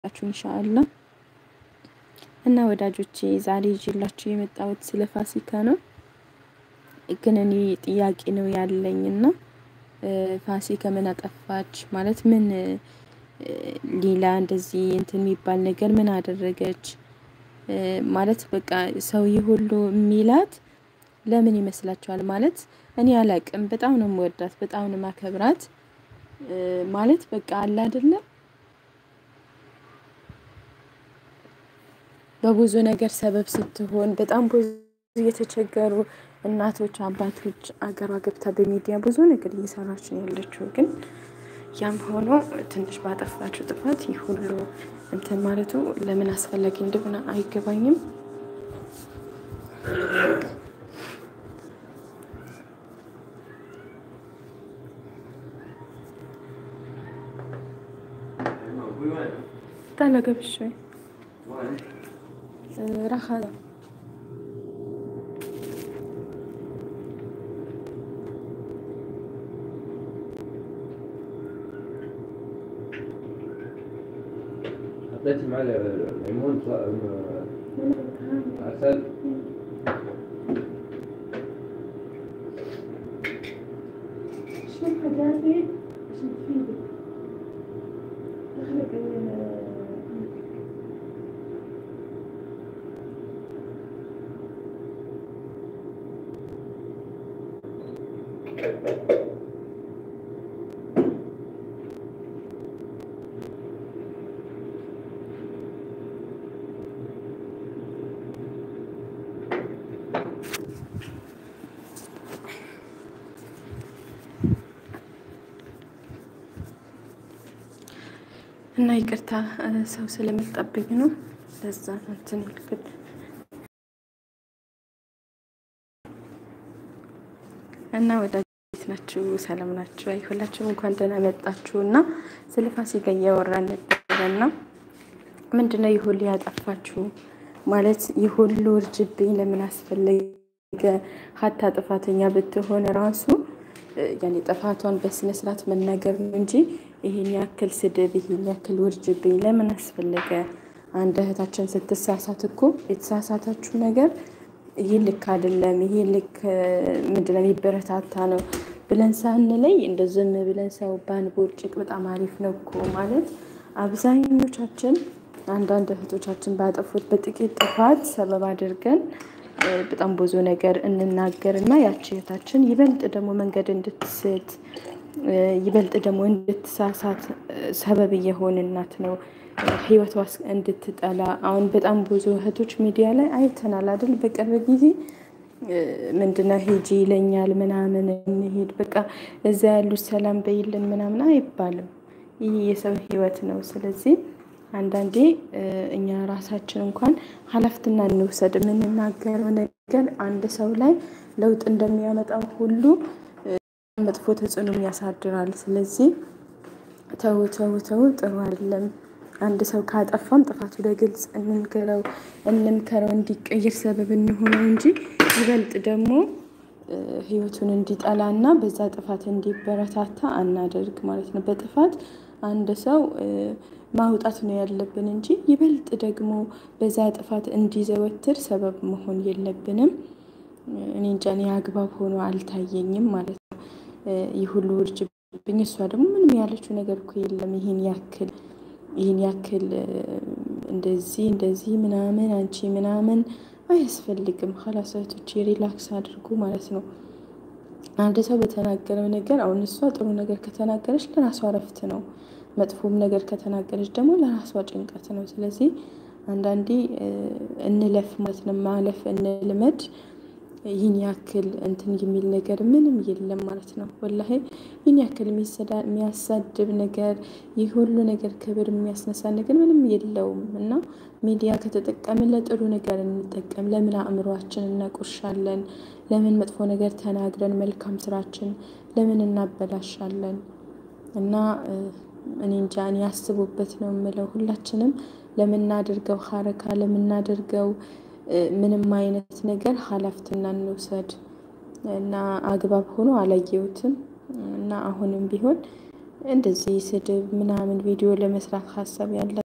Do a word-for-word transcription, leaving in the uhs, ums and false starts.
ኢንሻአላህ እና ወዳጆቼ ዛሬ ይዤላችሁ የመጣሁት ስለ ፋሲካ ነው። ግን እኔ ጥያቄ ነው ያለኝና ፋሲካ ምን አጠፋች ማለት ምን ሌላ እንደዚህ እንትን የሚባል ነገር ምን አደረገች ማለት በቃ ሰው ሁሉ የሚላት ለምን ይመስላችኋል? ማለት እኔ አላቅም። በጣም ነው የምወዳት፣ በጣም ነው ማከብራት። ማለት በቃ አለ አይደለ በብዙ ነገር ሰበብ ስትሆን በጣም ብዙ የተቸገሩ እናቶች አባቶች አገሯ ገብታ በሚዲያ ብዙ ነገር እየሰራች ነው ያለችው። ግን ያም ሆኖ ትንሽ ባጠፋችው ጥፋት ይህ ሁሉ እንትን ማለቱ ለምን አስፈላጊ እንደሆነ አይገባኝም። طلع قبل شوي راح هذا حطيت معاه ليمون عسل شو حاجاتي عشان تفيدك تخلق እና ይቅርታ ሰው ስለመጣብኝ ነው። ለዛ እንትን ይልክል እና ወዳጆች ናችሁ፣ ሰላም ናችሁ? አይ ሁላችሁም እንኳን ደህና መጣችሁና ስለ ፋሲካ እያወራን ነበርና ምንድነው ይሁሉ ያጠፋችሁ ማለት ይሁሉ እርጅብኝ ለምን አስፈለገ? ሀታ ጥፋተኛ ብትሆን ራሱ ያኔ ጥፋቷን በስነ ስርዓት መናገር ነው እንጂ ይሄን ያክል ስድብ ይሄን ያክል ውርጅብኝ ለምን አስፈለገ? አንድ እህታችን ስትሳሳት እኮ የተሳሳታችሁ ነገር ይሄ ልክ አይደለም፣ ይሄ ልክ ምንድነው የሚበረታታ ነው ብለን ሳንለይ እንደዝም ብለን ሰው ባንቦጭቅ በጣም አሪፍ ነው እኮ ማለት አብዛኞቻችን አንዳንድ እህቶቻችን ባጠፉት በጥቂት ጥፋት ሰበብ አድርገን በጣም ብዙ ነገር እንናገርና ያቺ እህታችን ይበልጥ ደግሞ መንገድ እንድትስት ይበልጥ ደግሞ እንድትሳሳት ሰበብ እየሆንናት ነው፣ ህይወቷ እንድትጠላ። አሁን በጣም ብዙ እህቶች ሚዲያ ላይ አይተናል አይደል? በቅርብ ጊዜ ምንድነው ሂጂ ይለኛል ምናምን እንሂድ በቃ እዛ ያሉት ሰላም በይልን ምናምን አይባልም። ይህ የሰው ህይወት ነው። ስለዚህ አንዳንዴ እኛ ራሳችን እንኳን ኃላፊነትና እንውሰድ። የምንናገረው ነገር አንድ ሰው ላይ ለውጥ እንደሚያመጣው ሁሉ መጥፎ ተጽዕኖ ያሳድራል። ስለዚህ ተው ተው ተው ጥሩ አይደለም። አንድ ሰው ካጠፋም ጥፋቱ በግልጽ እንንገረው፣ እንምከረው፣ እንዲቀየር ሰበብ እንሆነው እንጂ ይበልጥ ደግሞ ህይወቱን እንዲጠላና በዛ ጥፋት እንዲበረታታ አናደርግ ማለት ነው። በጥፋት አንድ ሰው ማውጣት ነው ያለብን እንጂ ይበልጥ ደግሞ በዛ ጥፋት እንዲዘወትር ሰበብ መሆን የለብንም። እኔ እንጃ እኔ አግባብ ሆኖ አልታየኝም ማለት ነው። ይሁሉ እርጅብኝ እሷ ደግሞ ምንም ያለችው ነገር እኮ የለም። ይሄን ያክል ይሄን ያክል እንደዚህ እንደዚህ ምናምን አንቺ ምናምን አያስፈልግም። ኸላስ እህቶቼ ሪላክስ አድርጉ ማለት ነው። አንድ ሰው በተናገረው ነገር አሁን እሷ ጥሩ ነገር ከተናገረች ለራሷ እረፍት ነው፣ መጥፎም ነገር ከተናገረች ደግሞ ለራሷ ጭንቀት ነው። ስለዚህ አንዳንዴ እንለፍ ማለት ነው፣ ማለፍ እንልመድ። ይህን ያክል እንትን የሚል ነገር ምንም የለም ማለት ነው። ወላሂ ይህን ያክል የሚያሳድብ ነገር ይህ ሁሉ ነገር ክብር የሚያስነሳ ነገር ምንም የለውም። እና ሚዲያ ከተጠቀምን ለጥሩ ነገር እንጠቀም። ለምን አእምሯችን እናቆሻለን? ለምን መጥፎ ነገር ተናግረን መልካም ስራችን ለምን እናበላሻለን? እና እኔ እንጃ እኔ ያስቡበት ነው የምለው። ሁላችንም ለምናደርገው ሐረካ ለምናደርገው ምንም አይነት ነገር ኃላፊነትና እንውሰድ እና አግባብ ሆኖ አላየሁትም። እና አሁንም ቢሆን እንደዚህ ስድብ ምናምን ቪዲዮ ለመስራት ሀሳብ ያለ